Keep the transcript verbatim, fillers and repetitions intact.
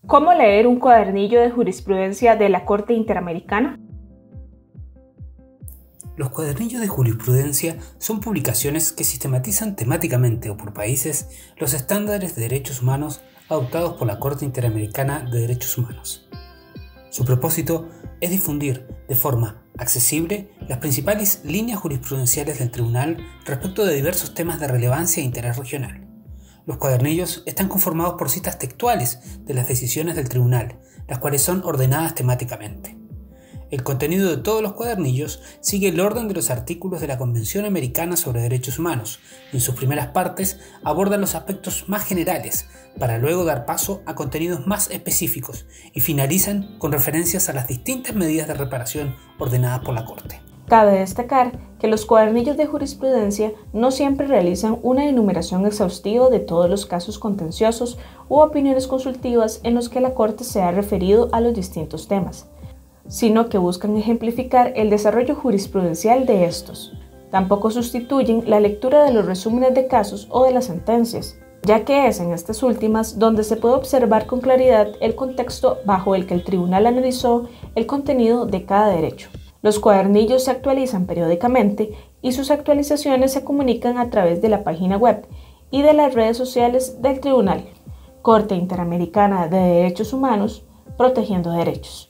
¿Cómo leer un cuadernillo de jurisprudencia de la Corte Interamericana? Los cuadernillos de jurisprudencia son publicaciones que sistematizan temáticamente o por países los estándares de derechos humanos adoptados por la Corte Interamericana de Derechos Humanos. Su propósito es difundir de forma accesible las principales líneas jurisprudenciales del Tribunal respecto de diversos temas de relevancia e interés regional. Los cuadernillos están conformados por citas textuales de las decisiones del Tribunal, las cuales son ordenadas temáticamente. El contenido de todos los cuadernillos sigue el orden de los artículos de la Convención Americana sobre Derechos Humanos y en sus primeras partes abordan los aspectos más generales para luego dar paso a contenidos más específicos y finalizan con referencias a las distintas medidas de reparación ordenadas por la Corte. Cabe destacar que los cuadernillos de jurisprudencia no siempre realizan una enumeración exhaustiva de todos los casos contenciosos u opiniones consultivas en los que la Corte se ha referido a los distintos temas, sino que buscan ejemplificar el desarrollo jurisprudencial de estos. Tampoco sustituyen la lectura de los resúmenes de casos o de las sentencias, ya que es en estas últimas donde se puede observar con claridad el contexto bajo el que el tribunal analizó el contenido de cada derecho. Los cuadernillos se actualizan periódicamente y sus actualizaciones se comunican a través de la página web y de las redes sociales del Tribunal. Corte Interamericana de Derechos Humanos, protegiendo derechos.